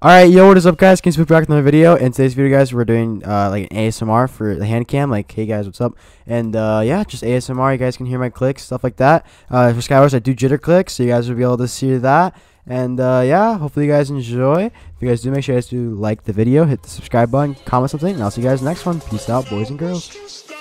Alright, yo, what is up, guys? Can you back to another video? In today's video, guys, we're doing like an ASMR for the hand cam. Like, hey guys, what's up? And yeah, just ASMR. You guys can hear my clicks, stuff like that. For Skywars, I do jitter clicks, so you guys will be able to see that. And yeah, hopefully you guys enjoy. If you guys do, make sure you guys do like the video, hit the subscribe button, comment something, and I'll see you guys next one. Peace out, boys and girls.